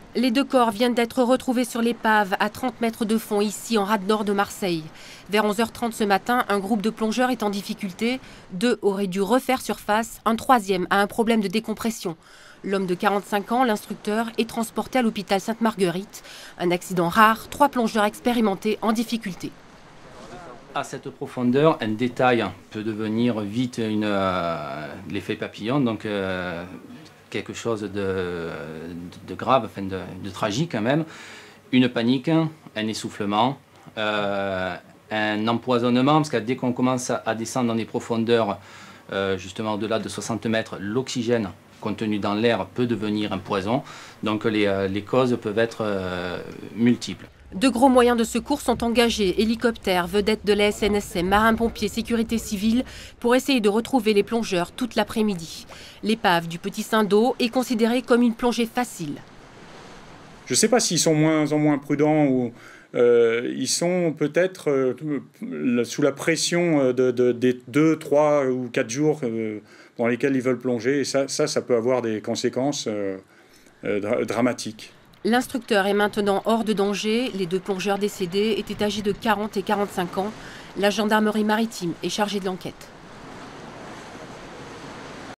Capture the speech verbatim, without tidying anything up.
Les deux corps viennent d'être retrouvés sur l'épave à trente mètres de fond, ici en rade nord de Marseille. Vers onze heures trente ce matin, un groupe de plongeurs est en difficulté. Deux auraient dû refaire surface, un troisième a un problème de décompression. L'homme de quarante-cinq ans, l'instructeur, est transporté à l'hôpital Sainte-Marguerite. Un accident rare, trois plongeurs expérimentés en difficulté. À cette profondeur, un détail peut devenir vite une, euh, l'effet papillon, donc euh, quelque chose de, de grave, enfin de, de tragique quand même. Une panique, un essoufflement, euh, un empoisonnement, parce que dès qu'on commence à descendre dans des profondeurs, euh, justement au-delà de soixante mètres, l'oxygène contenu dans l'air peut devenir un poison, donc les, euh, les causes peuvent être euh, multiples. De gros moyens de secours sont engagés, hélicoptères, vedettes de la S N S M, marins-pompiers, sécurité civile, pour essayer de retrouver les plongeurs toute l'après-midi. L'épave du Petit Saint-Do est considérée comme une plongée facile. Je ne sais pas s'ils sont moins en moins prudents ou euh, ils sont peut-être euh, sous la pression de, de, des deux, trois ou quatre jours euh, dans lesquels ils veulent plonger. Et ça, ça, ça peut avoir des conséquences euh, euh, dra dramatiques. L'instructeur est maintenant hors de danger. Les deux plongeurs décédés étaient âgés de quarante et quarante-cinq ans. La gendarmerie maritime est chargée de l'enquête.